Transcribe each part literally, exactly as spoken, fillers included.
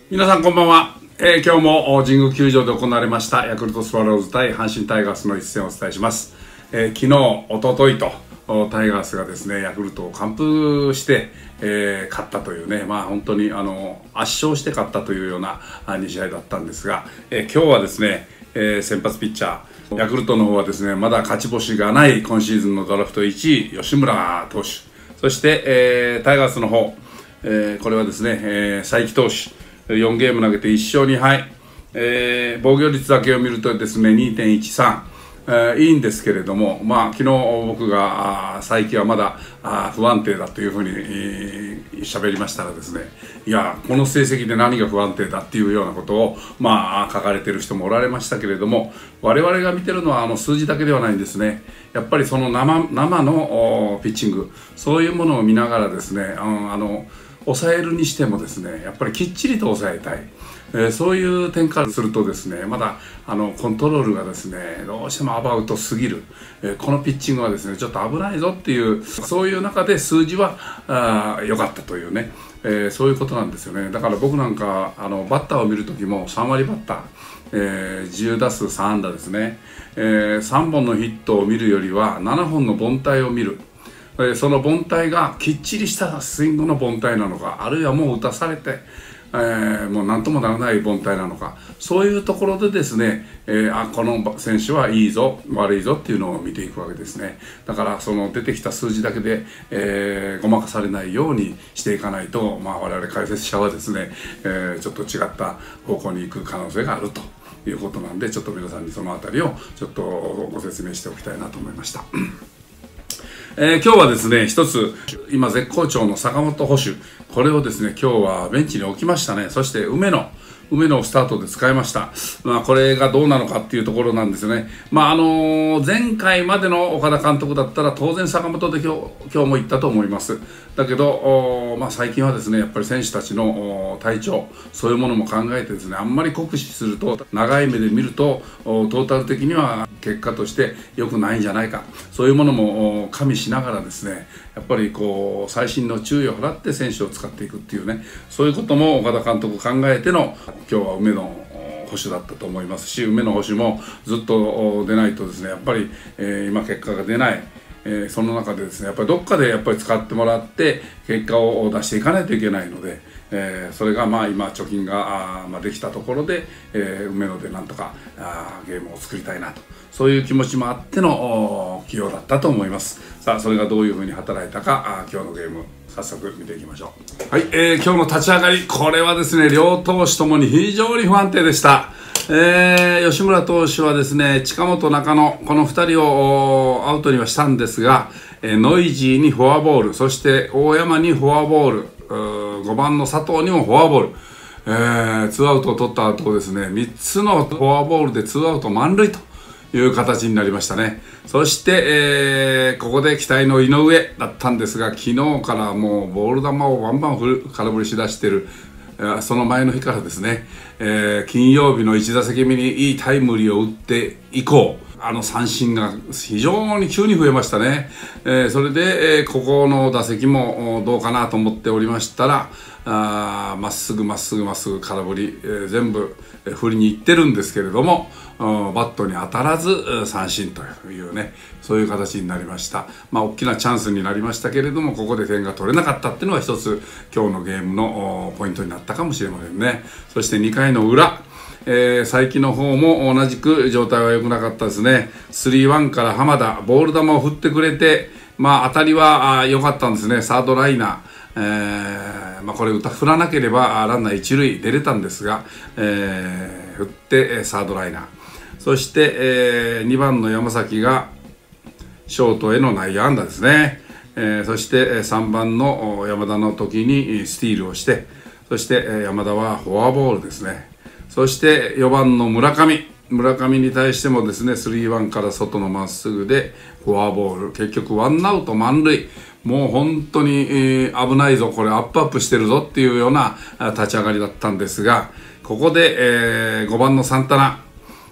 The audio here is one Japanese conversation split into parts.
皆さんこんばんは、えー、今日も神宮球場で行われましたヤクルトスワローズ対阪神タイガースの一戦をお伝えします。えー、昨日、おとといとタイガースがですねヤクルトを完封して、えー、勝ったというね、まあ本当にあの圧勝して勝ったというようなに試合だったんですが、えー、今日はですね、えー、先発ピッチャーヤクルトの方はですねまだ勝ち星がない今シーズンのドラフトいちい吉村投手、そして、えー、タイガースの方、えー、これはですね、えー、才木投手よんゲーム投げていっ勝に敗、えー、防御率だけを見るとですね にてんいちさん、えー、いいんですけれども、まあ昨日僕が才木はまだあ不安定だというふうに喋、えー、りましたらですね、いやこの成績で何が不安定だっていうようなことをまあ書かれてる人もおられましたけれども、我々が見てるのはあの数字だけではないんですね。やっぱりその 生, 生のピッチング、そういうものを見ながらですね、あのあの抑えるにしてもですねやっぱりきっちりと抑えたい、えー、そういう点からするとですねまだあのコントロールがですねどうしてもアバウトすぎる、えー、このピッチングはですねちょっと危ないぞっていう、そういう中で数字は良かったというね、えー、そういうことなんですよね。だから僕なんかあのバッターを見る時もさんわりバッター、えー、じゅうだすうさんあんだですね、えー、さんぼんのヒットを見るよりはななほんの凡退を見る。その凡退がきっちりしたスイングの凡退なのか、あるいはもう打たされて、えー、もう何ともならない凡退なのか、そういうところでですね、えー、あこの選手はいいぞ悪いぞっていうのを見ていくわけですね。だからその出てきた数字だけで、えー、ごまかされないようにしていかないと、まあ、我々解説者はですね、えー、ちょっと違った方向に行く可能性があるということなんで、ちょっと皆さんにそのあたりをちょっとご説明しておきたいなと思いました。えー、今日はですね一つ今絶好調の坂本捕手、これをですね今日はベンチに置きましたね。そして梅野梅野をスタートで使いました。まあ、これがどうなのかっていうところなんですよね。まああのー、前回までの岡田監督だったら当然坂本で今日、今日も言ったと思います。だけど、まあ、最近はですねやっぱり選手たちの体調、そういうものも考えてですねあんまり酷使すると長い目で見るとトータル的には結果として良くないんじゃないか、そういうものも加味しながらですねやっぱりこう細心の注意を払って選手を使っていくっていうね、そういうことも岡田監督考えての今日は梅野捕手だったと思いますし、梅野捕手もずっと出ないとですねやっぱり、えー、今結果が出ない、えー、その中でですねやっぱりどっかでやっぱり使ってもらって結果を出していかないといけないので、えー、それがまあ今貯金があ、まあ、できたところで、えー、梅野でなんとかあゲームを作りたいなと、そういう気持ちもあっての起用だったと思います。さあそれがどういうふうに働いたか、あ今日のゲーム早速見ていきましょう。はい、えー、今日の立ち上がり、これはですね両投手ともに非常に不安定でした。えー、吉村投手はですね近本中野このふたりをアウトにはしたんですが、えー、ノイジーにフォアボール、そして大山にフォアボール、ごばんの佐藤にもフォアボール、えー、ツーアウトを取った後ですねみっつのフォアボールでツーアウト満塁という形になりましたね。そして、えー、ここで期待の井上だったんですが、昨日からもうボール球をバンバン振る空振りしだしてる、えー、その前の日からですね、えー、金曜日のいち打席目にいいタイムリーを打って以降あの三振が非常に急に増えましたね。えー、それで、えー、ここの打席もどうかなと思っておりましたら、まっすぐまっすぐまっすぐ空振り、えー、全部振りにいってるんですけれどもバットに当たらず三振というね、そういう形になりました。まあ大きなチャンスになりましたけれどもここで点が取れなかったっていうのは一つ今日のゲームのポイントになったかもしれませんね。そしてにかいの裏、えー、才木の方も同じく状態は良くなかったですね。スリーワンから浜田ボール球を振ってくれて、まあ当たりは良かったんですね。サードライナー、えーまあ、これ振らなければランナー一塁出れたんですが、えー、振ってサードライナー、そして、えー、にばんの山崎がショートへの内野安打ですね。えー、そしてさんばんの山田の時にスティールをして、そして山田はフォアボールですね。そしてよばんの村上村上に対してもですねスリーワンから外のまっすぐでフォアボール、結局ワンアウト満塁、もう本当に、えー、危ないぞこれアップアップしてるぞっていうような立ち上がりだったんですが、ここで、えー、ごばんのサンタナ、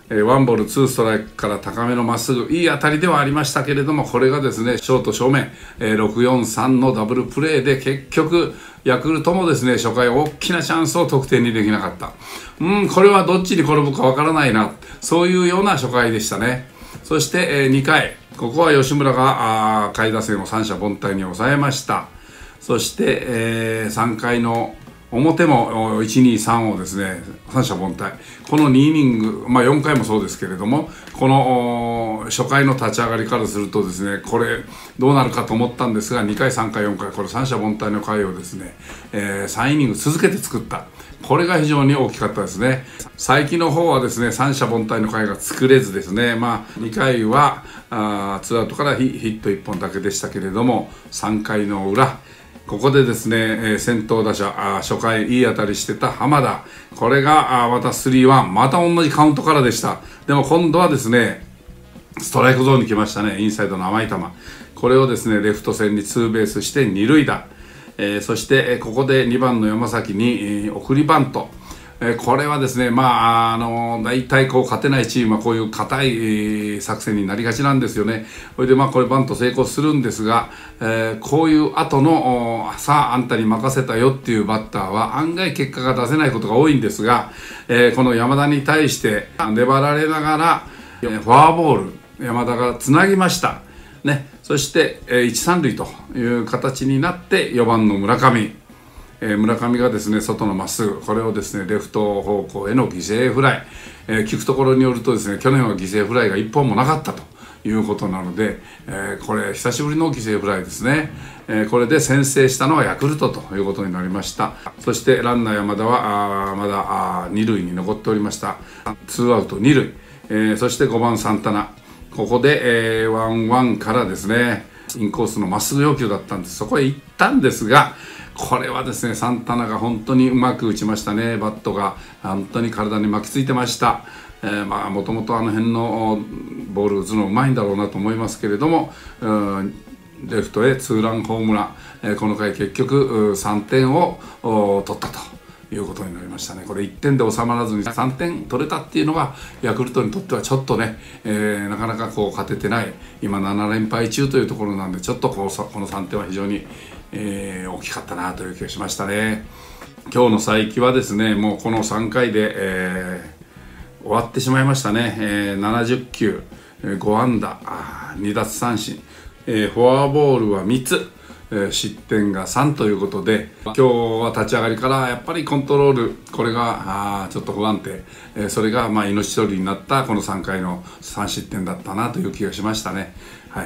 えー、ワンボールツーストライクから高めのまっすぐ、いい当たりではありましたけれども、これがですねショート正面、えー、ろくよんさんのダブルプレーで結局ヤクルトもですね初回大きなチャンスを得点にできなかった。うんこれはどっちに転ぶかわからないな、そういうような初回でしたね。そして、えー、にかい、ここは吉村が下位打線を三者凡退に抑えました。そして、えー、さんかいの表もいち、に、さんをですね三者凡退、このにイニング、まあ、よんかいもそうですけれども、この初回の立ち上がりからするとですねこれどうなるかと思ったんですが、にかいさんかいよんかい、これ三者凡退の回をですね、えー、さんイニング続けて作った、これが非常に大きかったですね。才木の方はですね三者凡退の回が作れずですね、まあ、にかいはあツーアウトからヒットいっぽんだけでしたけれども、さんかいの裏、ここでですね、えー、先頭打者、あ初回いい当たりしてた浜田、これがあまたスリーワン、また同じカウントからでした。でも今度はですねストライクゾーンに来ましたね、インサイドの甘い球、これをですねレフト線にツーベースして二塁打、えー、そして、えー、ここでにばんの山崎に、えー、送りバント、えー、これはですねまああのー、大体こう勝てないチームはこういう硬い、えー、作戦になりがちなんですよね。それでまあこれバント成功するんですが、えー、こういう後のさああんたに任せたよっていうバッターは案外結果が出せないことが多いんですが、えー、この山田に対して粘られながらフォアボール、山田がつなぎましたね。そして、えー、一三塁という形になってよばんの村上、えー、村上がですね外のまっすぐ、これをですねレフト方向への犠牲フライ、えー、聞くところによるとですね去年は犠牲フライがいっぽんもなかったということなので、えー、これ久しぶりの犠牲フライですね、えー、これで先制したのはヤクルトということになりました。そしてランナー山田はあまだあに塁に残っておりました。ツーアウトに塁、えー、そしてごばんサンタナ、ここで、えー、ワンワンからですねインコースのまっすぐ要求だったんです、そこへ行ったんですが、これはですねサンタナが本当にうまく打ちましたね。バットが本当に体に巻きついてました。えー、まあもともとあの辺のボール打つのうまいんだろうなと思いますけれども、うんレフトへツーランホームラン、えー、この回結局さんてんを取ったということになりましたね。これいってんで収まらずにさんてん取れたっていうのがヤクルトにとってはちょっとね、えー、なかなかこう勝ててない、今ななれんぱい中というところなんで、ちょっとこうこのさんてんは非常に、えー、大きかったなという気がしましたね。今日の才木はですねもうこのさんかいで、えー、終わってしまいましたね。えー、ななじゅっきゅう、ごあんだ、にだつさんしん、えー、フォアボールはみっつ、えー、失点がさんということで、今日は立ち上がりからやっぱりコントロール、これがあちょっと不安定、えー、それがまあ命取りになったこのさんかいのさんしってんだったなという気がしましたね。はい、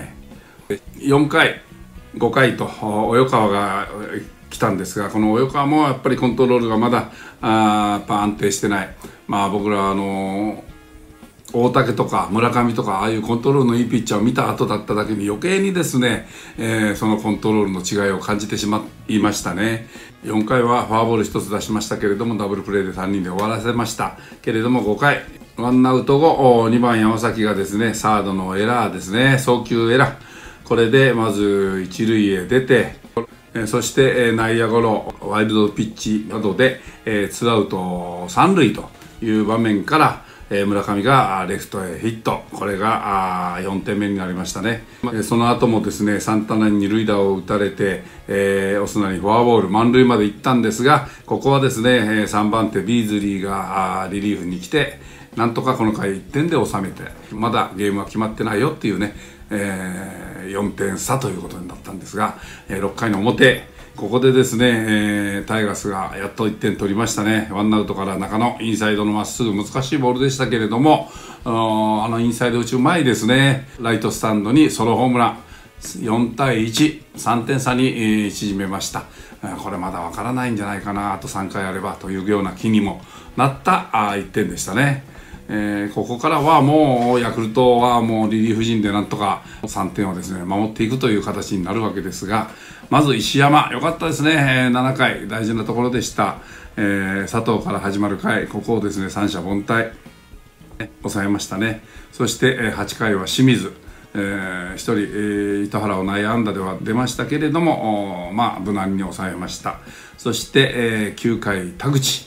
よんかいごかいと及川が来たんですが、この及川もやっぱりコントロールがまだあやっぱ安定してない。まあ僕らあのー大竹とか村上とかああいうコントロールのいいピッチャーを見た後だっただけに余計にですね、えー、そのコントロールの違いを感じてしまいましたね。よんかいはフォアボールひとつ出しましたけれどもダブルプレーでさんにんで終わらせましたけれども、ごかいワンアウト後にばん山崎がですねサードのエラーですね、送球エラー、これでまず一塁へ出て、そして内野ゴロ、ワイルドピッチなどでツーアウトさん塁という場面から村上がレフトへヒット、これがよんてんめになりましたね。その後もですねサンタナに二塁打を打たれて、えー、オスナにフォアボール満塁まで行ったんですが、ここはですねさんばん手ビーズリーがリリーフに来てなんとかこの回いってんで収めて、まだゲームは決まってないよっていうね、えー、よんてんさということになったんですが、ろっかいの表、ここでですね、えー、タイガースがやっといってん取りましたね。ワンアウトから中野インサイドのまっすぐ、難しいボールでしたけれども、あのインサイド打ちうまいですね。ライトスタンドにソロホームラン、よんたいいち、さんてんさに、えー、縮めました。これまだわからないんじゃないかな、あとさんかいあればというような気にもなったあいってんでしたね。えー、ここからはもうヤクルトはもうリリーフ陣でなんとかさんてんをですね守っていくという形になるわけですが、まず石山良かったですね。えー、ななかい大事なところでした。えー、佐藤から始まる回、ここをですね三者凡退抑えましたね。そして、えー、はちかいは清水、えー、ひとり、えー、糸原を内野安打では出ましたけれども、まあ無難に抑えました。そして、えー、きゅうかい田口、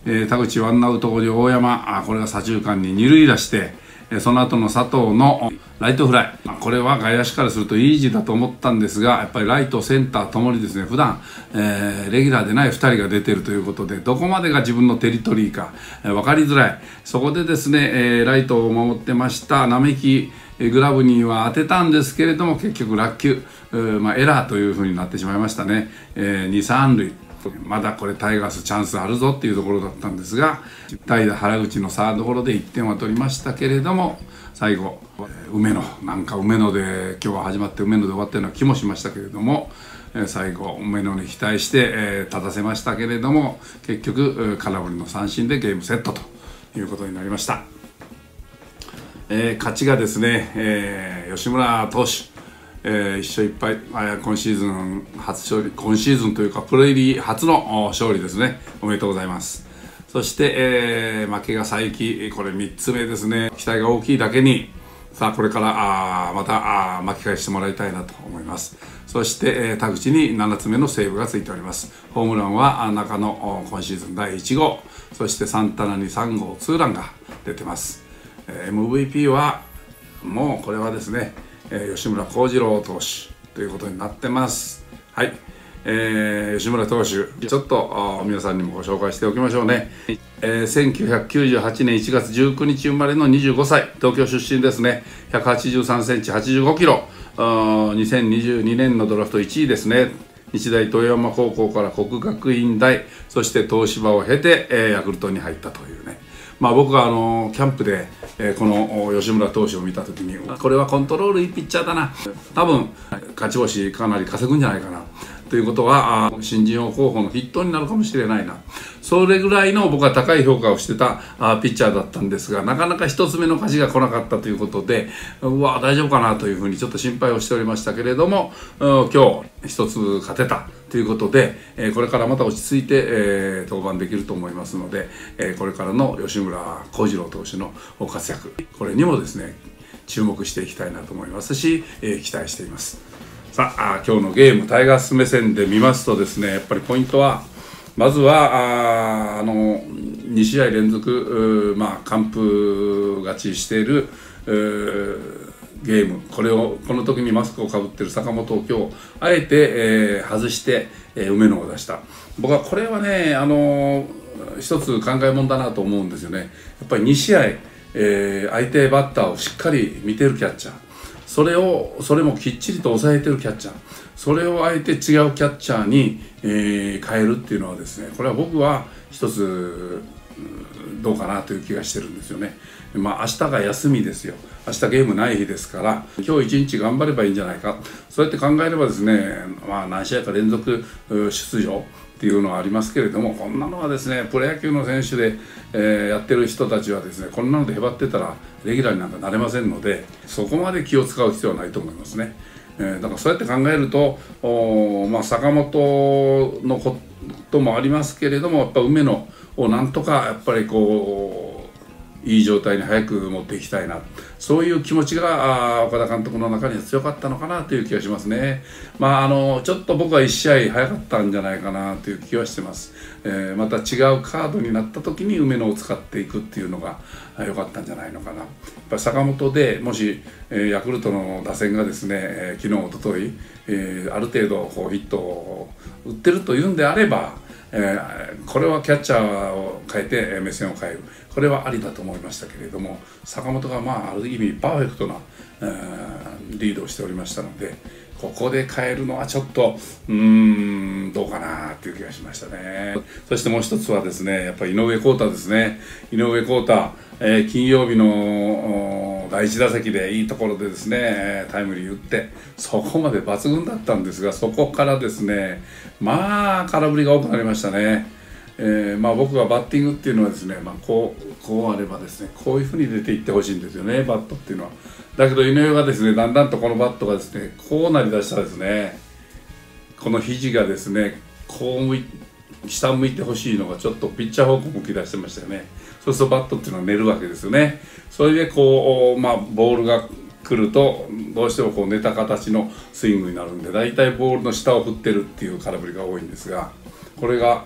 えー、田口ワンアウト後に大山、あこれが左中間に二塁出して、えー、その後の佐藤のライトフライ、これは外野手からするとイージーだと思ったんですが、やっぱりライトセンターともにですね普段、えー、レギュラーでないふたりが出ているということで、どこまでが自分のテリトリーか、えー、分かりづらい。そこでですね、えー、ライトを守ってました並木グラブには当てたんですけれども、結局落球、まあ、エラーというふうになってしまいましたね。えー、に、三塁、まだこれタイガースチャンスあるぞっていうところだったんですが、代打原口のサードゴロでいってんは取りましたけれども、最後梅野、なんか梅野で今日は始まって梅野で終わったような気もしましたけれども、最後梅野に期待して、えー、立たせましたけれども、結局空振りの三振でゲームセットということになりました。えー、勝ちがですね、えー、吉村投手、えー、いっしょういっぱい、今シーズン初勝利、今シーズンというかプロ入り初の勝利ですね。おめでとうございます。そして、えー、負けが佐伯、これみっつめですね。期待が大きいだけに、さあこれからあまたあ巻き返してもらいたいなと思います。そして、えー、田口にななつめのセーブがついております。ホームランは中野今シーズンだいいち号、そしてサンタナにさん号ツーランが出てます。エムブイピー はもうこれはですね、吉村貢次郎投手ということになってます。はい、えー、吉村投手ちょっと皆さんにもご紹介しておきましょうね。えー、せんきゅうひゃくきゅうじゅうはちねんいちがつじゅうくにち生まれのにじゅうごさい、東京出身ですね。ひゃくはちじゅうさんセンチ、はちじゅうごキロ、にせんにじゅうにねんのドラフトいちいですね。日大豊山高校から国学院大、そして東芝を経て、えー、ヤクルトに入ったというね。まあ僕はあのキャンプで、えー、この吉村投手を見た時に、これはコントロールいいピッチャーだな、多分勝ち星かなり稼ぐんじゃないかなということは、新人王候補の筆頭になるかもしれないな、それぐらいの僕は高い評価をしてたあピッチャーだったんですが、なかなか一つ目の勝ちが来なかったということで、うわ大丈夫かなというふうにちょっと心配をしておりましたけれども、今日一つ勝てたということで、これからまた落ち着いて、えー、登板できると思いますので、これからの吉村貢次郎投手の活躍、これにもですね注目していきたいなと思いますし、えー、期待しています。さあ今日のゲームタイガース目線で見ますとですね、やっぱりポイントはまずはああのにしあい連続まあ完封勝ちしているゲーム、これをこの時にマスクをかぶっている坂本を今日あえて、えー、外して、えー、梅野を出した。僕はこれはねあの一つ考えもんだなと思うんですよね。やっぱりにしあい、えー、相手バッターをしっかり見てるキャッチャー、それをそれもきっちりと抑えてるキャッチャー、それをあえて違うキャッチャーに、えー、変えるっていうのはですね、これは僕は一つどうかなという気がしてるんですよね。まあ明日が休みですよ。明日ゲームない日ですから、今日一日頑張ればいいんじゃないか、そうやって考えればですね、まあ何試合か連続出場っていうのはありますけれども、こんなのはですねプロ野球の選手で、えー、やってる人たちはですね、こんなのでへばってたらレギュラーになんかなれませんので、そこまで気を使う必要はないと思いますね。えー、だからそうやって考えると、まあ、坂本のこともありますけれども、やっぱ梅野をなんとかやっぱりこういい状態に早く持っていきたいな、そういう気持ちが岡田監督の中には強かったのかなという気がしますね。まああのちょっと僕はいち試合早かったんじゃないかなという気はしてます。えー、また違うカードになった時に梅野を使っていくっていうのが良かったんじゃないのかな。やっぱり坂本でもし、えー、ヤクルトの打線がですね、えー、昨日おととい、えー、ある程度こうヒットを打ってるというんであれば、えー、これはキャッチャーを変えて目線を変える、これはありだと思いましたけれども、坂本がまあある意味パーフェクトな、えー、リードをしておりましたので、ここで変えるのはちょっとうーんどうかなという気がしましたね。そしてもう一つはですね、やっぱり井上康太ですね。井上康太、えー、金曜日のだいいち打席でいいところでですねタイムリー打って、そこまで抜群だったんですが、そこからですねまあ空振りが多くなりましたね。えーまあ、僕はバッティングっていうのはですね、まあ、こう、こうあればですねこういうふうに出ていってほしいんですよね、バットっていうのは。だけど井上がですねだんだんとこのバットがですねこうなりだしたらですね、この肘がですねこう向い下向いてほしいのがちょっとピッチャー方向向き出してましたよね。そうするとバットっていうのは寝るわけですよね。それでこう、まあ、ボールが来るとどうしてもこう寝た形のスイングになるんで、だいたいボールの下を振ってるっていう空振りが多いんですが、これが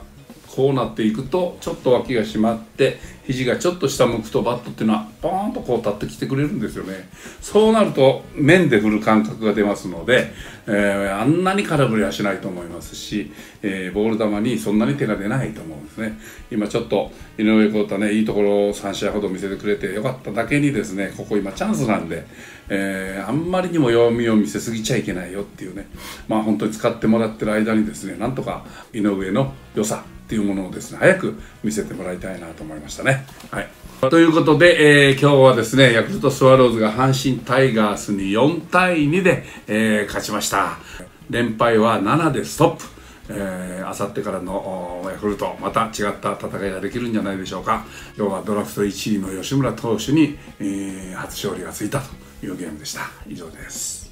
こうなっていくとちょっと脇が締まって肘がちょっと下向くとバットっていうのはポーンとこう立ってきてくれるんですよね。そうなると面で振る感覚が出ますので、えー、あんなに空振りはしないと思いますし、えー、ボール球にそんなに手が出ないと思うんですね。今ちょっと井上康太ね、いいところをさん試合ほど見せてくれてよかっただけにですね、ここ今チャンスなんで、えー、あんまりにも弱みを見せすぎちゃいけないよっていうね、まあ本当に使ってもらってる間にですね、なんとか井上の良さっていうものをですね、早く見せてもらいたいなと思いましたね。はい、ということで、えー、今日はですね、ヤクルトスワローズが阪神タイガースによんたいにで、えー、勝ちました。連敗はななでストップ。えー、あさってからのヤクルト、また違った戦いができるんじゃないでしょうか。今日はドラフトいちいの吉村投手に、えー、初勝利がついたというゲームでした。以上です。